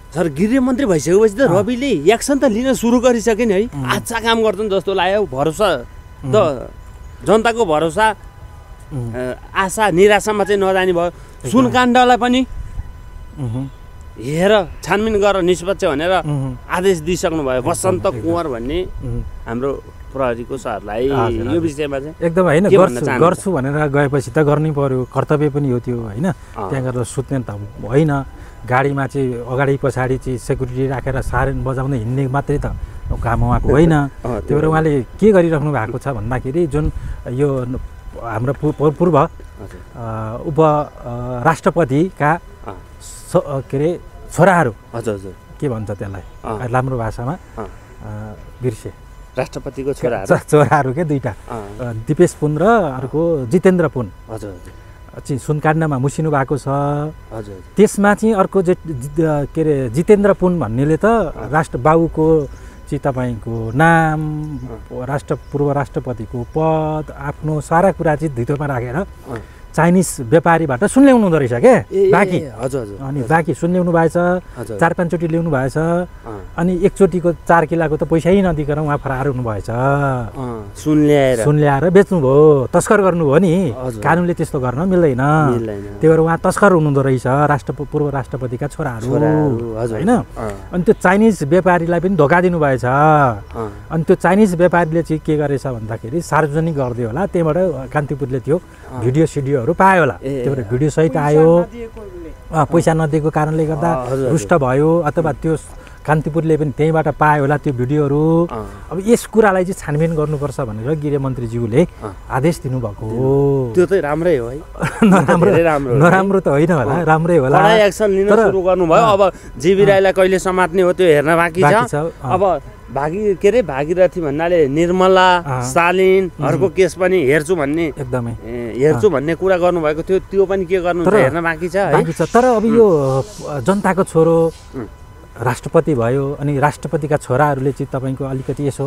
Sir गृहमन्त्री भइसकेपछि त रविले एक्सन त लिन सुरु गरिसके नि है। अच्छा काम गर्छन् जस्तो लाग्यो। भरोसा त जनताको भरोसा आशा निराशामा चाहिँ नजाने भयो। सुनकाण्डलाई पनि हेर छानबिन गरेर निष्पक्ष भनेर आदेश दिइसक्नु भयो। बसन्त कुँवर भन्ने हाम्रो प्रहरीको सरलाई यो विषयमा चाहिँ एकदम होइन गर्छु भनेर गएपछि त गर्नै पर्यो, कर्तव्य पनि हो त्यो होइन। त्यहाँ गएर सुत्ने त होइन, गाडीमा चाहिँ अगाडि पछाडि चाहिँ सेक्युरिटी राखेर सारेन बजाउँदै हिँड्ने मात्रै त काम उहाँको होइन। त्यही भएर उहाँले के गरिराख्नु भएको छ भन्दाखेरि जुन यो हाम्रो पूर्व उप राष्ट्रपतिका के अरे छोराहरू, हजुर हजुर के भन्छ त्यसलाई राम्रो भाषामा, बिर्से, राष्ट्रपतिको छोराहरू के दुईटा, दिपेश पुन र अर्को जितेन्द्र पुन, हजुर चाहिँ सुनकाण्डमा मुसिनु भएको छ। हजुर त्यसमा चाहिँ अर्को के अरे जितेन्द्र पुन भन्नेले त बाबुको चाहिँ तपाईँको नाम, पूर्व राष्ट्रपतिको पद, आफ्नो सारा कुरा चाहिँ धितोमा राखेर चाइनिज व्यापारीबाट सुन ल्याउनु हुँदो रहेछ क्या बाँकी। हजुर हजुर अनि बाँकी सुन ल्याउनु भएछ, 4-5 चोटि ल्याउनु भएछ। अनि एकचोटिको 4 किलोको त पैसै नदिकन उहाँ फरार हुनुभएछ। सुन ल्याएर बेच्नुभयो, तस्कर गर्नुभयो नि। कानुनले त्यस्तो गर्न मिल्दैन। त्यही भएर उहाँ तस्कर हुनुहुँदो रहेछ पूर्व राष्ट्रपतिका छोराहरू होइन। अनि त्यो चाइनिज व्यापारीलाई पनि धोका दिनुभएछ। अनि त्यो चाइनिज व्यापारीले चाहिँ के गरेछ भन्दाखेरि सार्वजनिक गरिदियो होला, त्यहीबाट कान्तिपुरले त्यो भिडियो सिडियोहरू पायो होला। त्यो भएर भिडियो सहित आयो, पैसा नदिएको कारणले गर्दा रुष्ट भयो, अथवा त्यो कान्तिपुरले पनि त्यहीँबाट पायो होला त्यो भिडियोहरू। अब यस कुरालाई चाहिँ छानबिन गर्नुपर्छ भनेर गृहमन्त्रीज्यूले आदेश दिनुभएको हो। त्यो त राम्रै हो है, नराम्रो त होइन होला, राम्रै होला। एक्सन लिन सुरु गर्नुभयो। अब जीवी राईलाई कहिले समात्ने हो त्यो हेर्न बाँकी छ। अब भागीरथी भन्नाले निर्मला शालिनहरूको केस पनि हेर्छु भन्ने कुरा गर्नुभएको थियो। त्यो पनि के गर्नु हेर्न बाँकी छ। तर अब यो जनताको छोरो राष्ट्रपति भयो, अनि राष्ट्रपतिका छोराहरूले चाहिँ तपाईँको अलिकति यसो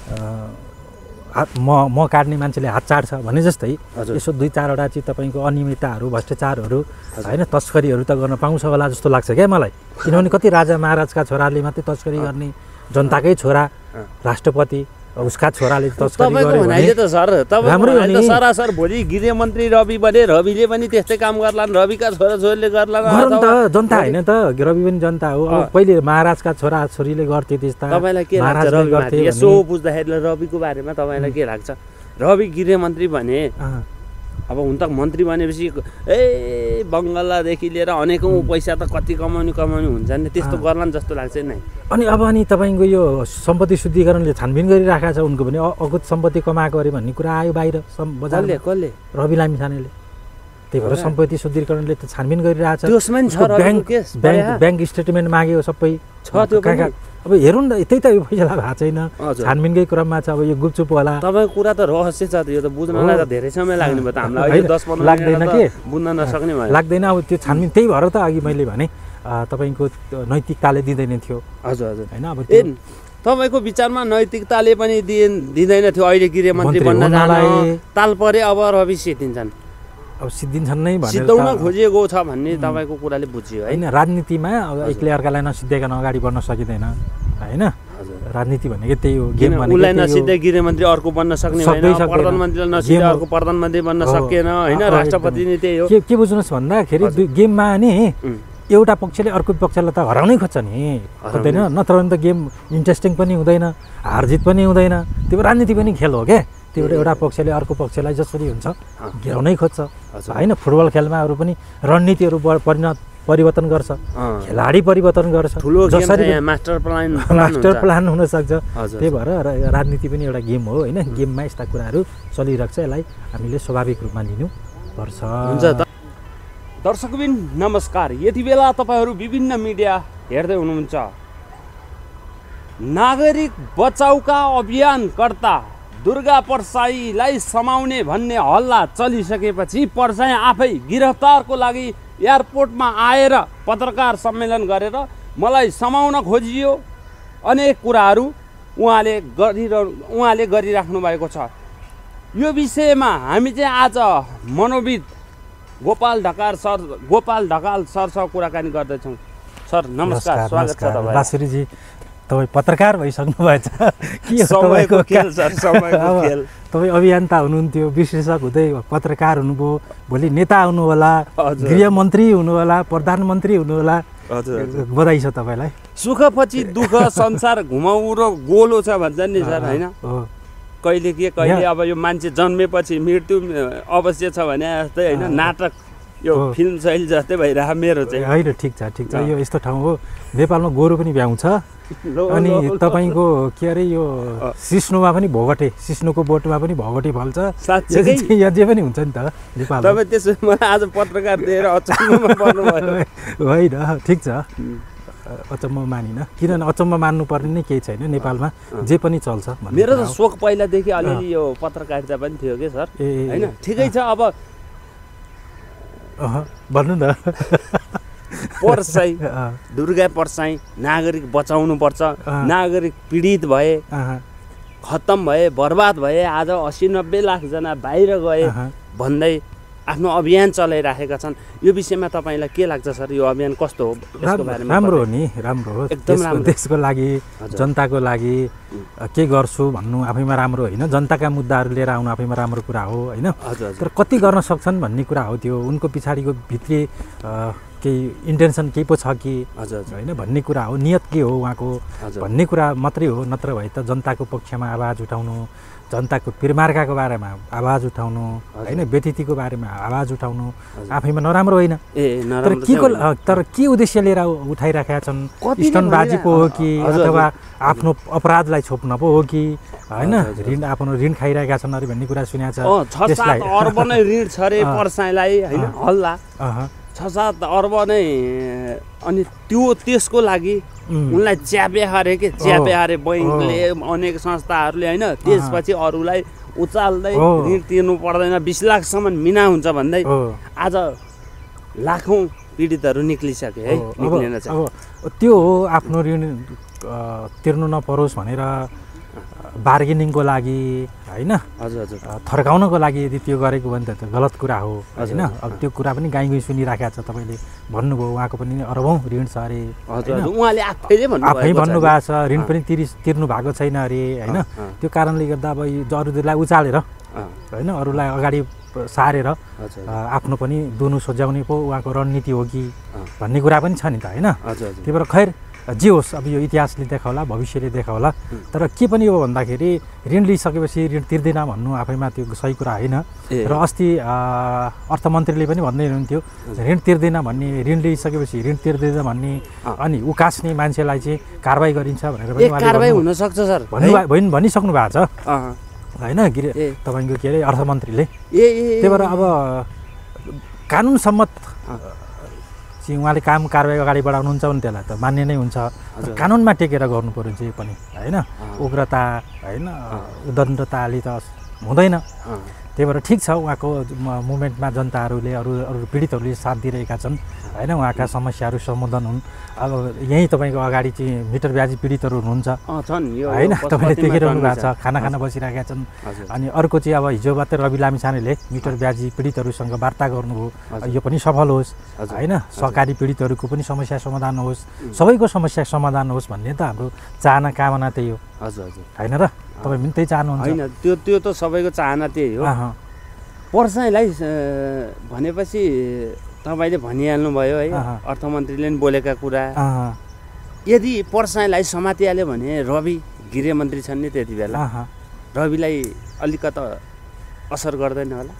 म काट्ने मान्छेले हात चाड्छ भने जस्तै यसो 2-4वटा चाहिँ तपाईँको अनियमितताहरू, भ्रष्टाचारहरू होइन, तस्करीहरू त गर्न पाउँछ होला जस्तो लाग्छ क्या मलाई। किनभने कति राजा महाराजका छोराले मात्रै तस्करी गर्ने, जनताकै छोरा राष्ट्रपति उसका छोराले तस्करी गर्यो भने त सर तपाईँ सरासर भोलि गृहमन्त्री रवि बने, रविले पनि त्यस्तै काम गर्लान्, रविका छोराछोरीले गर्लान् त। जनता होइन त, रवि पनि जनता हो। अब पहिले महाराजका छोराछोरीले गर्थे त्यस्ता। तपाईँलाई के लाग्छ रवि यसो बुझ्दाखेरि रविको बारेमा तपाईँलाई के लाग्छ? रवि गृहमन्त्री भने अब हुन त मन्त्री भनेपछि बङ्गलादेखि लिएर अनेकौँ पैसा त कति कमाउने हुन्छ नि, त्यस्तो गर्ला जस्तो लाग्छ नि। अनि तपाईँको यो सम्पत्ति शुद्धिकरणले छानबिन गरिराखेको छ उनको पनि, अगुत सम्पत्ति कमाएको अरे भन्ने कुरा आयो बाहिर बजारले। कसले? रवि लामिछानेले। त्यही भएर सम्पत्ति शुद्धिकरणले त छानबिन गरिरहेछ। ब्याङ्क स्टेटमेन्ट माग्यो सबै छ। अब हेरौँ न, त्यही त यो फैसला भएको छैन, छानबिनकै क्रममा छ। अब यो गुपचुप होला। तपाईँको कुरा त रहस्य छ, यो त बुझ्नलाई त धेरै समय लाग्ने भयो त हामीलाई। 10-15 लाग्दैन के बुझ्न नसक्ने भयो, लाग्दैन। अब त्यो छानबिन त्यही भएर त अघि मैले भने तपाईँको नैतिकताले दिँदैन थियो। हजुर हजुर होइन। अब तपाईँको विचारमा नैतिकताले पनि दिँदैन थियो। अहिले गृहमन्त्री बन्न ताल परे अब रवि सिद्धिन्छन्, अब सिद्धिन्छन् नै भनेर सिद्धाउन खोजिएको छ भन्ने तपाईँको कुराले बुझ्यो होइन। राजनीतिमा अब एकले अर्कालाई नसिद्धाइकन अगाडि बढ्न सकिँदैन होइन। राजनीति भनेको त्यही हो। गेम भनेको उसलाई नसिद्धै गृहमन्त्री अर्को बन्न सक्ने होइन, प्रधानमन्त्रीलाई नसिद्धै अर्को प्रधानमन्त्री बन्न सकेन होइन। राष्ट्रपति नै त्यही हो। के बुझ्नुहोस् भन्दाखेरि गेममा नि एउटा पक्षले अर्को पक्षलाई त हराउनै खोज्छ नि, खोज्दैन। नत्र भने त गेम इन्ट्रेस्टिङ पनि हुँदैन, हारजित पनि हुँदैन। त्यो राजनीति पनि खेल हो क्या। त्यो एउटा पक्षले अर्को पक्षलाई जसरी हुन्छ घेराउनै खोज्छ होइन। फुटबल खेलमा अरू पनि रणनीतिहरू परिवर्तन गर्छ, खेलाडी परिवर्तन गर्छ, जसरी मास्टर प्लान हुनसक्छ। त्यही भएर राजनीति पनि एउटा गेम हो होइन। गेममा यस्ता कुराहरू चलिरहेको छ, यसलाई हामीले स्वाभाविक रूपमा लिनुपर्छ। हुन्छ दर्शकबिन नमस्कार। यति बेला तपाईँहरू विभिन्न मिडिया हेर्दै हुनुहुन्छ। नागरिक बचाउका अभियानकर्ता दुर्गा परसाईलाई समाउने भन्ने हल्ला चलिसकेपछि परसाई आफै गिरफ्तारको लागि एयरपोर्टमा आएर पत्रकार सम्मेलन गरेर मलाई समाउन खोजियो। अनेक कुराहरू उहाँले गरिराख्नु भएको छ। यो विषयमा हामी चाहिँ आज मनोविद गोपाल ढकाल सरसँग कुराकानी गर्दैछौँ। सर नमस्कार, स्वागत छ तपाईँ। बासुरीजी तपाईँ पत्रकार भइसक्नु भएछ के हो समयको खेल सर, समयको खेल। तपाईँ अभियन्ता हुनुहुन्थ्यो, विश्लेषक हुँदै पत्रकार हुनुभयो, भोलि नेता हुनु होला, गृहमन्त्री हुनु होला, प्रधानमन्त्री हुनु होला। हजुर, बधाई छ तपाईँलाई। सुखपछि दुःख संसार घुमाउ र गोलो छ भन्छ नि सर, होइन? कहिले के कहिले अब यो मान्छे जन्मेपछि मृत्यु अवश्य छ भने जस्तै, होइन? नाटक यो फिल्म शैली जस्तै भइरहेको मेरो चाहिँ। होइन, ठिक छ ठिक छ। यो यस्तो ठाउँ हो, नेपालमा गोरु पनि भ्याउँछ अनि तपाईँको के अरे यो सिस्नुमा पनि भोगटे, सिस्नुको बोटमा पनि भोगटे फल्छ। साँच्चै यहाँ जे पनि हुन्छ नि त नेपालमा। तपाईँ त्यसो मलाई आज पत्रकार दिएर अचम्ममा पर्नुभयो। होइन, ठिक छ, अचम्म मानिन, किनभने अचम्म मान्नुपर्ने नै केही छैन नेपालमा, जे पनि चल्छ। मेरो त सोख पहिलादेखि अलिअलि यो पत्रकारिता पनि थियो कि सर, होइन? ठिकै छ। अब भन्नु न। पर्साई, दुर्गा पर्साई, नागरिक बचाउनु पर्छ, नागरिक पीडित भए, खत्तम भए, बर्बाद भए, आज 80-90 लाखजना बाहिर गए भन्दै आफ्नो अभियान चलाइराखेका छन्। यो विषयमा तपाईँलाई के लाग्छ सर? यो अभियान कस्तो हो? राम्रो हो नि, राम्रो हो। देशको लागि, जनताको लागि के गर्छु भन्नु आफैमा राम्रो होइन, जनताका मुद्दाहरू लिएर आउनु आफैमा राम्रो कुरा हो, होइन? तर कति गर्न सक्छन् भन्ने कुरा हो, त्यो उनको पछाडिको भित्री केही इन्टेन्सन केही पो छ कि होइन भन्ने कुरा हो, नियत के हो उहाँको भन्ने कुरा मात्रै हो। नत्र भए त जनताको पक्षमा आवाज उठाउनु, जनताको पिरमार्काको बारेमा आवाज उठाउनु, होइन, व्यतिथिको बारेमा आवाज उठाउनु आफैमा नराम्रो होइन। तर के उद्देश्य लिएर उठाइराखेका छन्? स्टनबाजीको हो कि अथवा आफ्नो अपराधलाई छोप्न पो हो कि, होइन? आफ्नो ऋण खाइरहेका छन् अरे भन्ने कुरा सुनेको छ। 6-7 अर्ब नै ऋण छ रे पर्साईलाई, होइन? हल्ला 6-7 अर्ब नै। अनि त्यसको लागि उनलाई च्यापे हारे के च्यापे हारे बैङ्कले, अनेक संस्थाहरूले, होइन? त्यसपछि अरूलाई उचाल्दै ऋण तिर्नु पर्दैन, 20 लाखसम्म मिना हुन्छ भन्दै आज लाखौँ पीडितहरू निक्लिसके है, निक्लिन चाहिँ। अब त्यो हो, आफ्नो ऋण तिर्नु नपरोस् भनेर बार्गेनिङको लागि, होइन, थर्काउनको लागि यदि त्यो गरेको भने त गलत कुरा हो, होइन? अब त्यो कुरा पनि गाई गुई सुनिराखेको छ। तपाईँले भन्नुभयो उहाँको पनि अरबौँ ऋण छ अरे, उहाँले आफै भन्नुभएको छ, ऋण पनि तिर्नु भएको छैन अरे, होइन? त्यो कारणले गर्दा अब अरूलाई उचालेर, होइन, अरूलाई अगाडि सारेर आफ्नो पनि दुनु सोझ्याउने पो उहाँको रणनीति हो कि भन्ने कुरा पनि छ नि त, होइन? त्यही भएर खैर जे होस्, अब यो इतिहासले देखाउला, भविष्यले देखाउला। तर के पनि हो भन्दाखेरि ऋण लिइसकेपछि ऋण तिर्दैन भन्नु आफैमा त्यो सही कुरा होइन। र अस्ति अर्थमन्त्रीले पनि भन्दै हुनुहुन्थ्यो ऋण तिर्दैन भन्ने, ऋण लिइसकेपछि ऋण तिर्दैन भन्ने, अनि उकास्ने मान्छेलाई चाहिँ कारबाही गरिन्छ भनेर पनि कारबाही हुन सक्छ सर भनिसक्नु भएको छ, होइन? तपाईँको के अरे अर्थमन्त्रीले। त्यही भएर अब कानुन सम्मत चाहिँ उहाँले काम कारबाही अगाडि बढाउनुहुन्छ भने त्यसलाई त मान्य नै हुन्छ। कानुनमा टेकेर गर्नु पर्यो जे पनि, होइन? उग्रता, होइन, उदण्डताले त हुँदैन। त्यही भएर ठिक छ, उहाँको मुभमेन्टमा जनताहरूले, अरू पीडितहरूले साथ दिइरहेका छन्, होइन? उहाँका समस्याहरू समाधान हुन्। अब यहीँ तपाईँको अगाडि चाहिँ मिटर ब्याजी पीडितहरू हुनुहुन्छ, होइन? तपाईँले देखिरहनु भएको छ, खाना बसिरहेका छन्। अनि अर्को चाहिँ अब हिजो मात्रै रवि लामिछानेले मिटर ब्याजी पीडितहरूसँग वार्ता गर्नुभयो, यो पनि सफल होस्, होइन? सहकारी पीडितहरूको पनि समस्या समाधान होस्, सबैको समस्या समाधान होस् भन्ने त हाम्रो चाहना कामना त्यही हो, होइन र? तपाईँ पनि त्यही चाहनुहुन्छ? होइन, त्यो त सबैको चाहना त्यही हो। पर्साईलाई भनेपछि तपाईँले भनिहाल्नुभयो है, अर्थमन्त्रीले पनि बोलेका कुरा। यदि पर्साईलाई समातिहाल्यो भने रवि गृहमन्त्री छन् नि त्यति बेला, रविलाई अलिकता असर गर्दैन होला?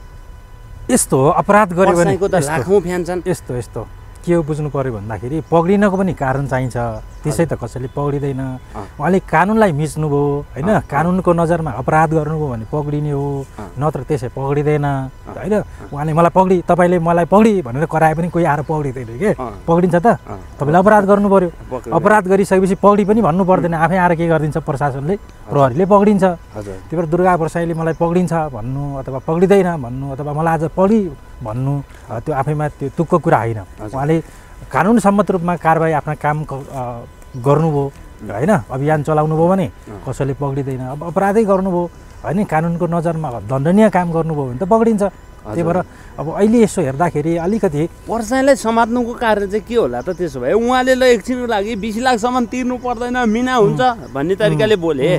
यस्तो हो, अपराध गर्यो भने त लाखौँ फ्यान छन्। यस्तो के हो बुझ्नु पर्यो भन्दाखेरि पक्रिनको पनि कारण चाहिन्छ, त्यसै त कसैले पक्रिँदैन। उहाँले कानुनलाई मिच्नुभयो, होइन? कानुनको नजरमा अपराध गर्नुभयो भने पक्रिने हो, नत्र त्यसै पक्रिँदैन, होइन? उहाँले मलाई तपाईँले मलाई पक्रि भनेर कराए पनि कोही आएर पक्रिँदैन के, पक्रिन्छ त? तपाईँले अपराध गर्नु पर्यो, अपराध गरिसकेपछि पक्रि पनि भन्नु पर्दैन, आफै आएर के गरिदिन्छ प्रशासनले, प्रहरीले पक्रिन्छ। त्यही भएर दुर्गा पर्साईले मलाई पक्रिन्छ भन्नु अथवा पक्रिँदैन भन्नु अथवा मलाई आज पक्रि भन्नु त्यो आफैमा त्यो तुक्को कुरा होइन। उहाँले कानुन सम्मत रूपमा कारबाही आफ्ना काम गर्नुभयो, होइन? अभियान चलाउनु भयो भने कसैले पक्रिँदैन। अब अपराधै गर्नुभयो, होइन? कानुनको नजरमा दण्डनीय काम गर्नुभयो भने त पक्रिन्छ, त्यही भएर अब अहिले यसो हेर्दाखेरि अलिकति पर्साईलाई समात्नुको कारण चाहिँ के होला त? त्यसो भए उहाँले ल एकछिनको लागि 20 लाखसम्म तिर्नु पर्दैन, मिना हुन्छ भन्ने तरिकाले बोले।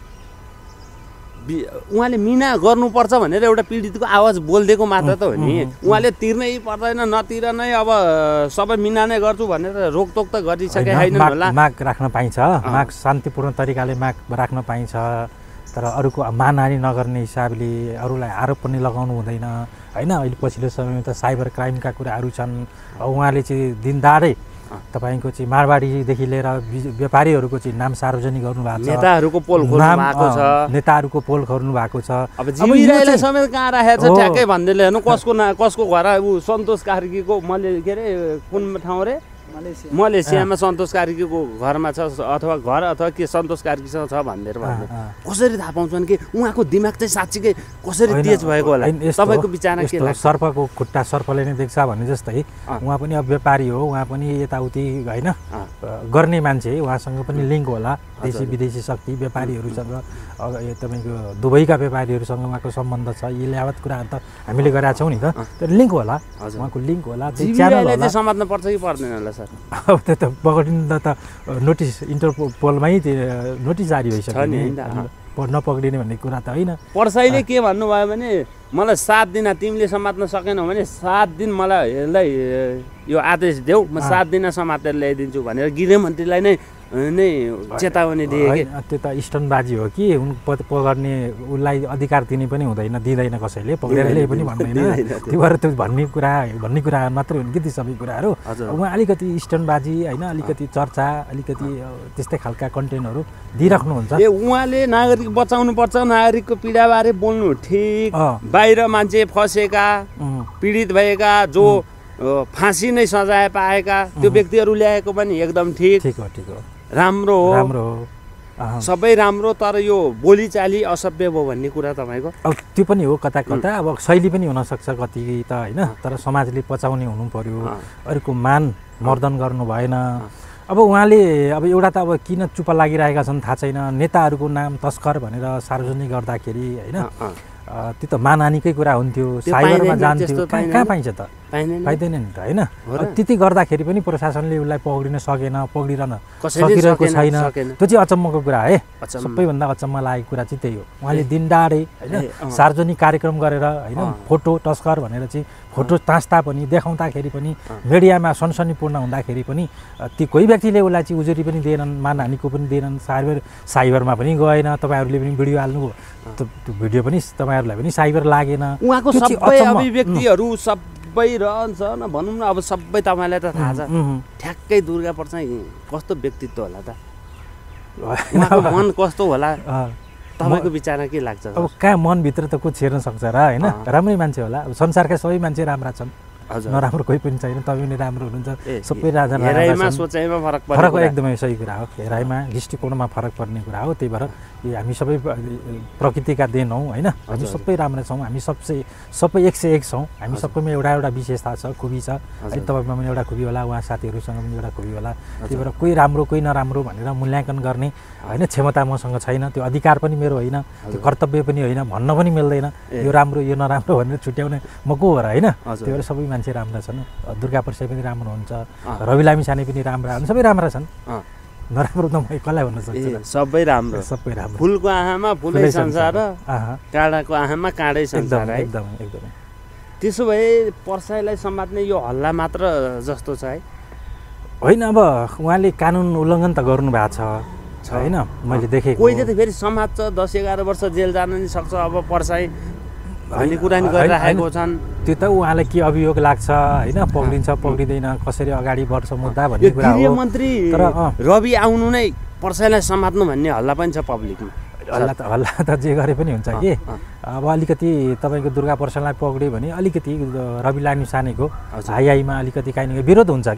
उहाँले मिना गर्नुपर्छ भनेर एउटा पीडितको आवाज बोलिदिएको मात्र त हो नि। उहाँले तिर्नै पर्दैन, नतिर नै अब सबै मिना नै गर्छु भनेर रोकटोक त गरिसके छैन होला। माग राख्न पाइन्छ, माग शान्तिपूर्ण तरिकाले माग राख्न पाइन्छ, तर अरूको मानहानि नगर्ने हिसाबले अरूलाई आरोप पनि लगाउनु हुँदैन होइन। अहिले पछिल्लो समयमा त साइबर क्राइमका कुराहरू छन्। उहाँले चाहिँ दिनदाडै तपाईँको चाहिँ मारवाडीदेखि लिएर व्यापारीहरूको चाहिँ नाम सार्वजनिक गर्नुभएको छ, नेताहरूको पोल खोल्नु भएको छ, नेताहरूको पोल खोल्नु भएको छ। अब जिबिराईलाई समेत कहाँ राखेको छ ठ्याक्कै भन्दैले हेर्नु कसको घर ऊ सन्तोष कार्कीको के अरे कुन ठाउँ रे मलेसियामा सन्तोष कार्कीको घरमा छ अथवा घर अथवा के सन्तोष कार्कीसँग छ भनेर भन्दै कसरी थाहा पाउँछन् कि उहाँको दिमाग चाहिँ साँच्चीकै कसरी तेज भएको होला? तपाईँको विचारमा के लाग्छ? सर्पको खुट्टा सर्पले नै देख्छ भने जस्तै उहाँ पनि अब व्यापारी हो, उहाँ पनि यताउति होइन गर्ने मान्छे, उहाँसँग पनि लिङ्क होला देशी विदेशी शक्ति व्यापारीहरूसँग, तपाईँको दुबईका व्यापारीहरूसँग उहाँको सम्बन्ध छ। यी ल्यावत कुराहरू त हामीले गरेका छौँ नि त, त्यो लिङ्क होला, उहाँको लिङ्क होला। समात्न पर्छ कि पर्दैन होला? अब त्यो त पक्रिनु त नोटिस इन्टरपोलमै नोटिस जारी भइसक्यो नि, नपक्रिने भन्ने कुरा त होइन। पर्साईले के भन्नुभयो भने मलाई 7 दिन तिमीले समात्न सकेनौ भने 7 दिन मलाई यसलाई यो आदेश देऊ, म 7 दिन समातेर ल्याइदिन्छु भनेर गृहमन्त्रीलाई नै चेतावनी दिए कि त्यो त स्टनबाजी हो कि पकड्ने उसलाई अधिकार दिने पनि हुँदैन, दिँदैन कसैले, पक्रेर ल्याए पनि भन्दैन। त्यो भएर त्यो भन्ने कुरा मात्रै हुन् कि ती सबै कुराहरू। उहाँ अलिकति स्टनबाजी होइन, अलिकति चर्चा, अलिकति त्यस्तै खालका कन्टेन्टहरू दिइराख्नुहुन्छ। उहाँले नागरिक बचाउनु पर्छ, नागरिकको पीडाबारे बोल्नु ठिक, बाहिर मान्छे फसेका पीडित भएका जो फाँसी नै सजाय पाएका त्यो व्यक्तिहरू ल्याएको पनि एकदम ठिक हो, राम्रो हो, सबै राम्रो। तर यो बोलीचाली असभ्य भयो भन्ने कुरा तपाईँको? अब त्यो पनि हो कता कता, अब शैली पनि हुनसक्छ कति त होइन, तर समाजले पचाउने हुनु पर्यो, अरूको मान मर्दन गर्नु भएन। अब उहाँले अब एउटा त अब किन चुप लागिरहेका छन् थाहा छैन, नेताहरूको नाम तस्कर भनेर सार्वजनिक गर्दाखेरि होइन, त्यो त मानहानिकै कुरा हुन्थ्यो, साइबरमा जान्थ्यो, कहाँ पाइन्छ त? पाइँदैन नि त होइन। त्यति गर्दाखेरि पनि प्रशासनले उसलाई पक्रिन सकेन, पक्रिरहन सकिरहेको छैन, त्यो चाहिँ अचम्मको कुरा है। सबैभन्दा अचम्म लागेको कुरा चाहिँ त्यही हो। उहाँले दिनदाडै होइन सार्वजनिक कार्यक्रम गरेर होइन फोटो तस्कर भनेर चाहिँ फोटो तास्दा पनि देखाउँदाखेरि पनि मिडियामा सनसनीपूर्ण हुँदाखेरि पनि ती कोही व्यक्तिले उसलाई चाहिँ उजुरी पनि दिएनन्, मानहानिको पनि दिएनन्, साइबरमा पनि गएन, तपाईँहरूले पनि भिडियो हाल्नुभयो, त्यो भिडियो पनि तपाईँहरूलाई पनि साइबर लागेन। उहाँको सबै अभिव्यक्तिहरू सबै रहन्छ न भनौँ न, अब सबै तपाईँलाई त थाहा छ ठ्याक्कै दुर्गा पर्साई कस्तो व्यक्तित्व होला त? उहाँको मन कस्तो होला तपाईँको विचारमा के लाग्छ? अब कहाँ मनभित्र त को छेर्न सक्छ र होइन, राम्रै मान्छे होला। अब संसारका सबै मान्छे राम्रा छन्, नराम्रो कोही पनि छैन, तपाईँ पनि राम्रो हुनुहुन्छ, सबै राजा फरक एकदमै सही कुरा हो। हेराइमा दृष्टिकोणमा फरक पर्ने कुरा हो। त्यही भएर हामी सबै प्रकृतिका देन हौँ होइन, हामी सबै राम्रा छौँ, हामी सबै 101 छौँ, हामी सबैमा एउटा विशेषता छ, खुबी छ। है तपाईँमा पनि एउटा खुबी होला, उहाँ साथीहरूसँग पनि एउटा खुबी होला। त्यही भएर कोही राम्रो कोही नराम्रो भनेर मूल्याङ्कन गर्ने होइन क्षमता मसँग छैन, त्यो अधिकार पनि मेरो होइन, त्यो कर्तव्य पनि होइन, भन्न पनि मिल्दैन यो राम्रो यो नराम्रो भनेर छुट्याउने म को हो र होइन। त्यही भएर सबै मान्छे राम्रा छन्, दुर्गा पर्साई पनि राम्रो हुन्छ, रवि लामिछाने पनि राम्रा हुन्, सबै राम्रा छन्, नराम्रो त म कसलाई भन्न सक्छु? सबै राम्रो, सबै राम्रो। फुलको आँखामा फुलै संसार, काँडाको आँखामा काँडै संसार। एकदमै एकदमै। त्यसो भए पर्साईलाई समात्ने यो हल्ला मात्र जस्तो छ है? होइन, अब उहाँले कानुन उल्लङ्घन त गर्नु भएको छ होइन, मैले देखेँ। कोहीले त फेरि समात्छ, 10-11 वर्ष जेल जान नि सक्छ। अब पर्साई भन्ने कुरा नि गरिराखेको छन्, त्यो त उहाँलाई के अभियोग लाग्छ होइन, पक्रिन्छ पक्रिँदैन, कसरी अगाडि बढ्छ मुद्दा भन्ने कुरा हो। गृहमन्त्री रवि आउनु नै पर्साईलाई समात्नु भन्ने हल्ला पनि छ पब्लिकमा। हल्ला त जे गरे पनि हुन्छ कि। अब अलिकति तपाईँको दुर्गा पर्साईलाई पक्रियो भने अलिकति रवि लामिछानेको हाइमा अलिकति काहीँ न काहीँ विरोध हुन्छ के,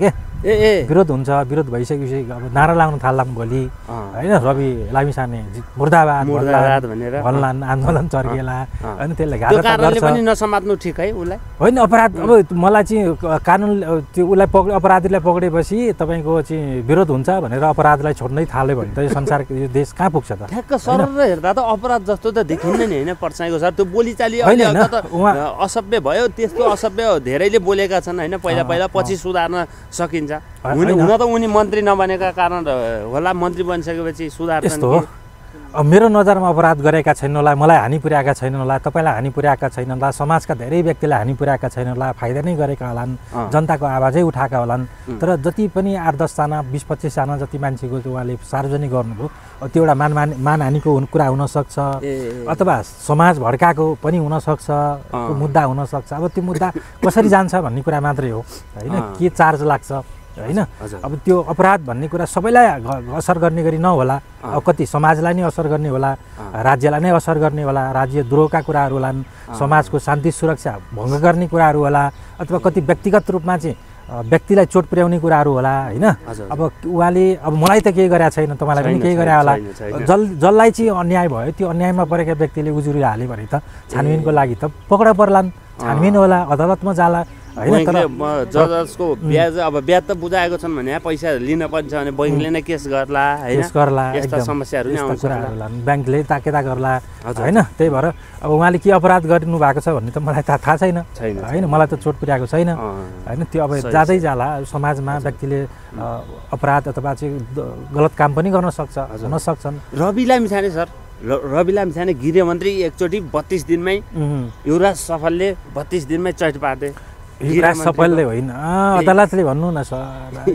विरोध हुन्छ, विरोध भइसकेपछि अब नारा लाउन थाल्लाम भोलि होइन, रवि लामिछाने मुर्दाबाद भनेर भन्लान्, आन्दोलन चर्किएला होइन, त्यसले घाटा गर्छ पनि नसमात्नु ठिक है उसलाई होइन। अपराध अब मलाई चाहिँ कानुन त्यो उसलाई अपराधीलाई पक्रेपछि तपाईँको चाहिँ विरोध हुन्छ भनेर अपराधलाई छोड्नै थाल्यो भने त यो संसार यो देश कहाँ पुग्छ त? ठ्याक्क सरर हेर्दा त अपराध जस्तो त देखिन्न नि होइन पर्साईको सर। त्यो बोलीचाली अहिले त असभ्य भयो, त्यस्तो असभ्य धेरैले बोलेका छन् होइन पहिला पहिला, पछि सुधार्न सकिन्छ। हुन त उनी मन्त्री नबनेका कारण होला, मन्त्री बनिसकेपछि सुधार्छन्। अब मेरो नजरमा अपराध गरेका छैन होला, मलाई हानि पुर्याएका छैन होला, तपाईँलाई हानि पुर्याएका छैन होला, समाजका धेरै व्यक्तिलाई हानि पुर्याएका छैन होला, फाइदा नै गरेका होलान्, जनताको आवाजै उठाएका होलान्। तर जति पनि 8-10 जना 20-25 जना जति मान्छेको उहाँले सार्वजनिक गर्नुभयो, त्यो एउटा मानहानिको कुरा हुनसक्छ अथवा समाज भड्काएको पनि हुनसक्छ, मुद्दा हुनसक्छ। अब त्यो मुद्दा कसरी जान्छ भन्ने कुरा मात्रै हो होइन, के चार्ज लाग्छ होइन। अब त्यो अपराध भन्ने कुरा सबैलाई असर गर्ने गरी नहोला, अब कति समाजलाई नै असर गर्ने होला, राज्यलाई नै असर गर्ने होला, राज्य द्रोहका कुराहरू होलान्, समाजको शान्ति सुरक्षा भङ्ग गर्ने कुराहरू होला, अथवा कति व्यक्तिगत रूपमा चाहिँ व्यक्तिलाई चोट पुर्याउने कुराहरू होला होइन। अब उहाँले अब मलाई त केही गरेका छैन, तपाईँलाई पनि केही गरे होला, जसलाई चाहिँ अन्याय भयो त्यो अन्यायमा परेका व्यक्तिले उजुरी हाल्यो भने त छानबिनको लागि त पक्रा पर्लान्, छानबिन होला, अदालतमा जाला होइन। तर जजको ब्याज अब ब्याज त बुझाएको छन् भने पैसा लिन पर्छ भने बैङ्कले नै केस गर्ला होइन, यस्ता समस्याहरू नै आउँछ, ब्याङ्कले ताकेता गर्ला होइन। त्यही भएर अब उहाँले के अपराध गर्नु भएको छ भन्ने त मलाई थाहा छैन होइन, मलाई त चोट पुर्याएको छैन होइन। त्यो अब जाँदै जाला, समाजमा व्यक्तिले अपराध अथवा चाहिँ गलत काम पनि गर्न हुन सक्छन्। रवि लामिछाने सर, रवि लामिछाने गृहमन्त्री एकचोटि 32 दिनमै, युवराज सफलले 32 दिनमै चैत पार्थे। युवराज सफलले होइन, अदालतले भन्नु न सर।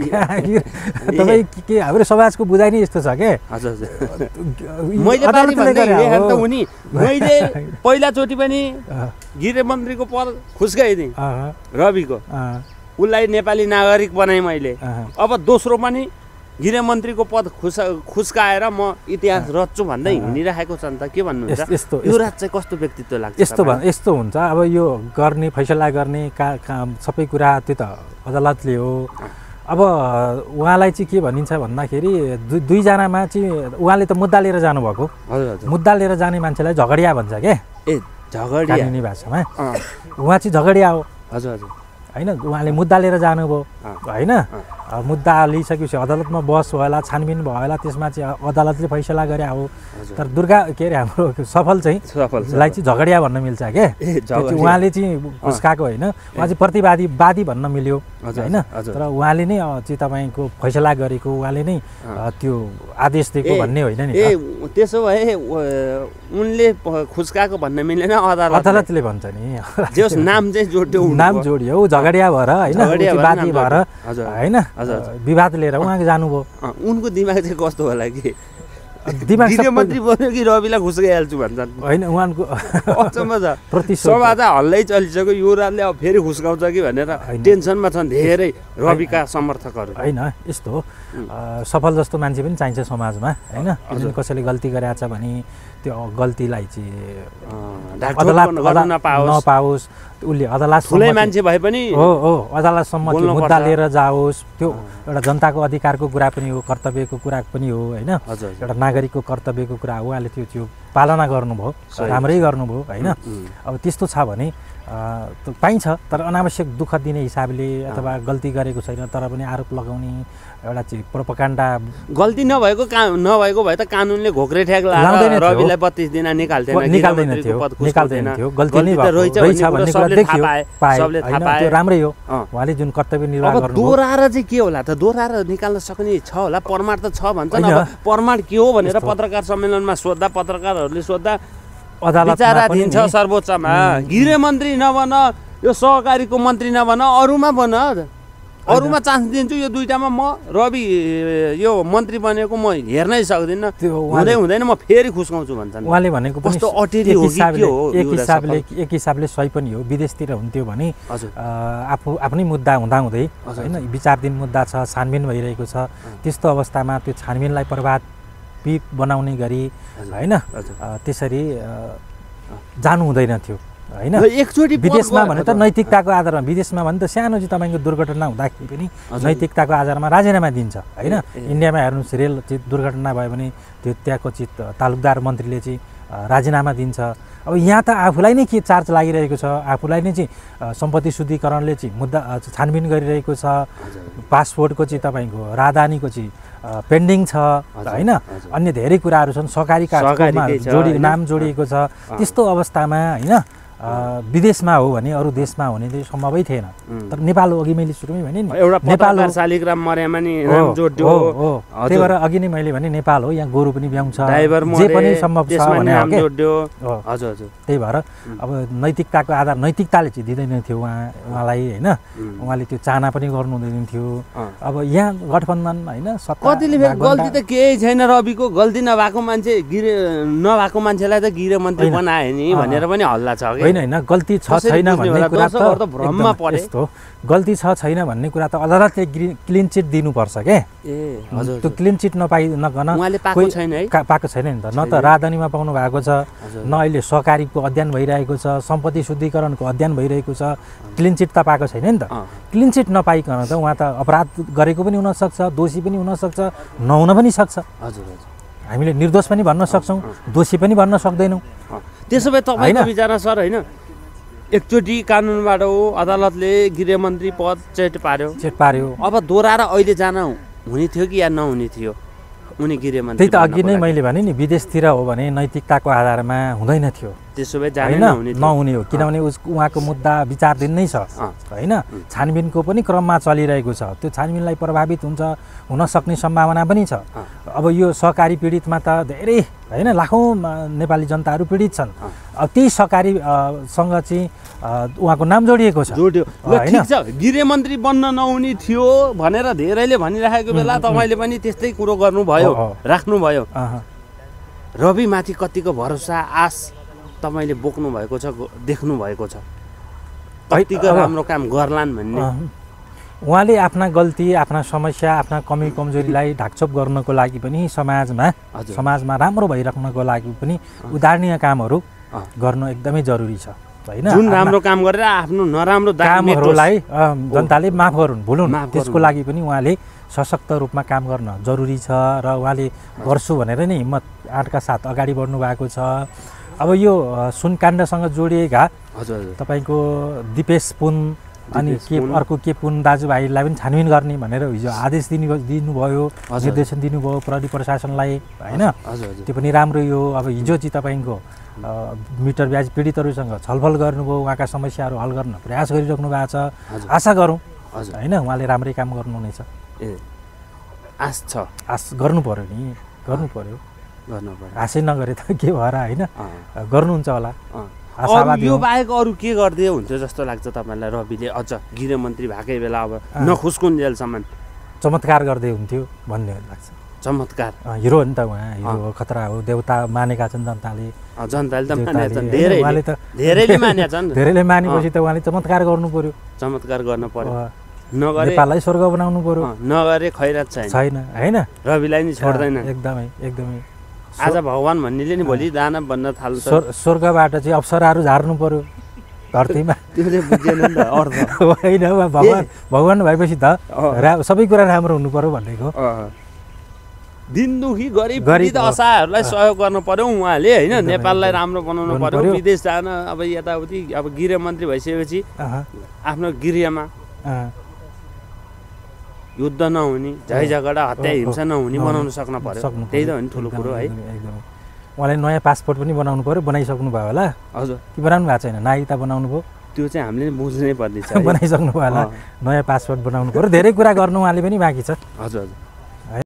तपाईँ के हाम्रो समाजको बुझाइ नै यस्तो छ के? मैले पहिलाचोटि पनि गृहमन्त्रीको पद खुस्काइदिएँ रविको, उसलाई नेपाली नागरिक बनाएँ मैले। अब दोस्रो पनि गृहमन्त्रीको पद खुस्काएर म इतिहास रच्छु भन्दै हिँडिरहेको छ नि त, के भन्नुहुन्छ? युवराज चाहिँ कस्तो व्यक्तित्व लाग्छ? यस्तो हुन्छ अब यो गर्ने फैसला गर्ने सबै कुरा त्यो त अदालतले हो। अब उहाँलाई चाहिँ के भनिन्छ भन्दाखेरि दुईजनामा चाहिँ उहाँले त मुद्दा लिएर जानुभएको, मुद्दा लिएर जाने मान्छेलाई झगडिया भन्छ क्या, झगडिया कानुनी भाषामा। उहाँ चाहिँ झगडिया हो हजुर हजुर होइन, उहाँले मुद्दा लिएर जानुभयो होइन। मुद्दा लिइसकेपछि अदालतमा बहस भयो होला, छानबिन भयो होला, त्यसमा चाहिँ अदालतले फैसला गरे हो। तर दुर्गा के अरे हाम्रो सफल चाहिँ झगडिया भन्न मिल्छ के, उहाँले चाहिँ खुस्काएको होइन, उहाँ चाहिँ प्रतिवादी भन्न मिल्यो होइन। तर उहाँले नै चाहिँ तपाईँको फैसला गरेको, उहाँले नै त्यो आदेश दिएको भन्ने होइन नि। त्यसो भए उनले खुस्काएको भन्न मिलेन, अदालतले भन्छ नि, नाम चाहिँ जोड्यो, नाम जोडियो, झगडिया भएर होइन, प्रतिवादी भएर होइन, विवाद लिएर उहाँ जानुभयो। उनको दिमाग चाहिँ कस्तो होला कि गृहमन्त्री बन्यो कि रविलाई खुस्काइहाल्छु भन्छन् होइन, उहाँको अचम्म छ। सभा त हल्लै चलिसक्यो, युवराजले अब फेरि खुस्काउँछ कि भनेर टेन्सनमा छन् धेरै रविका समर्थकहरू होइन। यस्तो हो, सफल जस्तो मान्छे पनि चाहिन्छ समाजमा होइन। कसैले गल्ती गरेछ भने त्यो गल्तीलाई चाहिँ नपाओस्, उसले अदालत ठुलै मान्छे भए पनि हो अदालतसम्म त्यो मुद्दा लिएर जाओस्, त्यो एउटा जनताको अधिकारको कुरा पनि हो, कर्तव्यको कुरा पनि हो होइन, एउटा नागरिकको कर्तव्यको कुरा हो। उहाँले त्यो पालना गर्नुभयो, राम्रै गर्नुभयो होइन। अब त्यस्तो छ भने पाइन्छ, तर अनावश्यक दुःख दिने हिसाबले अथवा गल्ती गरेको छैन तर पनि आरोप लगाउने एउटा चाहिँ प्रोपगान्डा, गल्ती नभएको भए त कानुनले घोक्रे ठ्याक लगाएर रविलाई 32 दिन निकाल्दैन थियो। गल्ती नै रहेछ भन्ने कुरा देखियो, सबले थाहा पाए, त्यो राम्रै हो। उहाँले जुन कर्तव्य निर्वाह गर्नुभयो, दोहोऱ्याएर चाहिँ के होला त, दोहोऱ्याएर निकाल्न सक्ने छ होला, प्रमाण त छ भन्छन्। अब प्रमाण के हो भनेर पत्रकार सम्मेलनमा सोद्धा, पत्रकारहरूले सोद्धा विचारा दिन्छ सर्वोच्चमा, गृहमन्त्री नबन, यो सहकारीको मन्त्री नबन, अरूमा बन, अरूमा चान्स दिन्छु, यो दुईटामा म रवि यो मन्त्री बनेको म हेर्नै सक्दिनँ, हुँदैन, म फेरि खुस्काउँछु भन्छन्। उहाँले भनेको कस्तो अटेरी हो कि के हो? एक हिसाबले सही पनि हो। विदेशतिर हुन्थ्यो भने आफ्नै मुद्दा हुँदाहुँदै होइन, विचारधीन मुद्दा छ, छानबिन भइरहेको छ, त्यस्तो अवस्थामा त्यो छानबिनलाई बनाउने गरी होइन त्यसरी जानु हुँदैन थियो होइन। एकचोटि विदेशमा भने त नैतिकताको आधारमा, विदेशमा भने त सानो चाहिँ तपाईँको दुर्घटना हुँदाखेरि पनि नैतिकताको आधारमा राजीनामा दिन्छ होइन। इन्डियामा हेर्नुहोस् रेल दुर्घटना भयो भने त्यो त्यहाँको चाहिँ तालुकदार मन्त्रीले चाहिँ राजीनामा दिन्छ। अब यहाँ त आफूलाई नै के चार्ज लागिरहेको छ, आफूलाई नै चाहिँ सम्पत्ति शुद्धिकरणले चाहिँ मुद्दा छानबिन गरिरहेको छ, पासपोर्टको चाहिँ तपाईँको राजधानीको चाहिँ पेन्डिङ छ होइन, अन्य धेरै कुराहरू छन्, सहकारी कागजमा नाम जोडिएको छ। त्यस्तो अवस्थामा होइन विदेशमा हो भने अरू देशमा हुने चाहिँ सम्भवै थिएन। तर नेपाल हो, अघि मैले सुरुमै भने नि नेपाल शालिग्राम मर्यामा नि नाम जोड्यो हो। त्यही भएर अघि नै मैले भने नेपाल हो, यहाँ गोरु पनि ब्याउँछ, जे पनि सम्भव छ भने हजुर हजुर। त्यही भएर अब नैतिकताको आधार, नैतिकताले चाहिँ दिँदैन थियो उहाँलाई होइन, उहाँले त्यो चाहना पनि गर्नु हुँदैन थियो। अब यहाँ गठबन्धन होइन कतिले गल्ती त केही छैन, रविको गल्ती नभएको मान्छे नभएको मान्छेलाई त गृहमन्त्री बनायो नि भनेर पनि हल्ला छ कि होइन। गल्ती छ छैन भन्ने कुरा त भ्रममा परे। यस्तो गल्ती छ छैन भन्ने कुरा त अदालतले क्लिन चिट दिनुपर्छ के। त्यो क्लिन चिट नगन पाएको छैन नि त। न त राजधानीमा पाउनु भएको छ, न अहिले सहकारीको अध्ययन भइरहेको छ, सम्पत्ति शुद्धिकरणको अध्ययन भइरहेको छ, क्लिन चिट त पाएको छैन नि त। क्लिन चिट नपाइकन त उहाँ त अपराध गरेको पनि हुनसक्छ, दोषी पनि हुनसक्छ, नहुन पनि सक्छ। हजुर हजुर। हामीले निर्दोष पनि भन्न सक्छौँ, दोषी पनि भन्न सक्दैनौँ। त्यसो भए तपाईँको विचारमा सर होइन, एकचोटि कानुनबाट हो अदालतले गृहमन्त्री पद चेट पार्यो, अब दोहोऱ्याएर अहिले जान हुने थियो कि या नहुने थियो उनी गृहमन्त्री? त्यही त अघि नै मैले भने नि, विदेशतिर हो भने नैतिकताको आधारमा हुँदैन थियो। त्यसो भए नहुने हो, किनभने उहाँको मुद्दा विचारधीन नै छ होइन, छानबिनको पनि क्रममा चलिरहेको छ। त्यो छानबिनलाई प्रभावित हुन सक्ने सम्भावना पनि छ। अब यो सहकारी पीडितमा त धेरै होइन लाखौँ नेपाली जनताहरू पीडित छन्। अब त्यही सहकारीसँग चाहिँ उहाँको नाम जोडिएको छ। ठिक छ, गृहमन्त्री बन्न नहुने थियो भनेर धेरैले भनिराखेको बेला तपाईँले पनि त्यस्तै कुरो गर्नुभयो, राख्नुभयो। रविमाथि कतिको भरोसा आश तपाईँले बोक्नु भएको छ, देख्नु भएको छ, कतिको राम्रो काम गर्लान् भन्ने? उहाँले आफ्ना गल्ती, आफ्ना समस्या, आफ्ना कमी कमजोरीलाई ढाकछोप गर्नको लागि पनि समाजमा राम्रो भइराख्नको लागि पनि उदाहरणीय कामहरू गर्नु एकदमै जरुरी छ होइन। जुन राम्रो काम गरेर आफ्नो नराम्रो कामहरूलाई जनताले माफ गरून्, भुलुन्, त्यसको लागि पनि उहाँले सशक्त रूपमा काम गर्न जरुरी छ। र उहाँले गर्छु भनेर नै हिम्मत आँटका साथ अगाडि बढ्नु भएको छ। अब यो सुनकाण्डसँग जोडिएका तपाईँको दिपेश पुन अनि अर्को के पुन दाजुभाइलाई पनि छानबिन गर्ने भनेर हिजो आदेश दिनुभयो, निर्देशन दिनुभयो प्रहरी प्रशासनलाई होइन। त्यो पनि राम्रो यो। अब हिजो चाहिँ तपाईँको मिटर ब्याज पीडितहरूसँग छलफल गर्नुभयो, उहाँका समस्याहरू हल गर्न प्रयास गरिराख्नु भएको छ। आशा गरौँ होइन उहाँले राम्रै काम गर्नुहुनेछ। आश गर्नु पर्यो नि, गर्नु पर्यो। आशै नगरे त के भएर होइन, गर्नुहुन्छ होला। यो बाहेक अरू के गर्दै हुन्थ्यो जस्तो लाग्छ तपाईँलाई रविले अझ गृहमन्त्री भएकै बेला? अब नखुस्कुन् जेलसम्म चमत्कार गर्दै हुन्थ्यो भन्ने लाग्छ। चमत्कार हिरो हो नि त उहाँ, हिरो खतरा हो, देउता मानेका छन् जनताले त मानेका छन्, धेरैले मानेपछि त उहाँले चमत्कार गर्नु पर्यो, चमत्कार गर्न पर्यो। नेपाललाई स्वर्ग बनाउनु पर्यो, नगरे खैरात छैन होइन, रविलाई नि छोड्दैन। एकदमै आज भगवान भन्नेले नि भोलि दानव भन्न थाल्छ। स्वर्गबाट चाहिँ अप्सराहरू झार्नु पर्यो धरतीमा, त्यसले बुझेन नि त अर्थ होइन। भगवान भएपछि त सबै कुरा राम्रो हुनु पर्यो भनेको। दिन दुखी गरिब असहायहरूलाई सहयोग गर्नु पर्यो उहाँले होइन, नेपाललाई राम्रो बनाउनु पर्यो। विदेश जान अब यताउति अब गृहमन्त्री भइसकेपछि आफ्नो गृहमा युद्ध नहुने, झै झगडा, हत्या हिंसा नहुने बनाउन सक्न पर्यो। त्यही त हो नि ठुलो कुरो है। उहाँले नयाँ पासपोर्ट पनि बनाउनु पर्यो, बनाइसक्नु भयो होला? हजुर। कि बनाउनु भएको छैन? नागरिकता बनाउनु भयो? त्यो चाहिँ हामीले बुझ्नै पर्नेछ। बनाइसक्नु भयो होला, नयाँ पासपोर्ट बनाउनु पर्यो, धेरै कुरा गर्नु उहाँले पनि बाँकी छ। हजुर हजुर।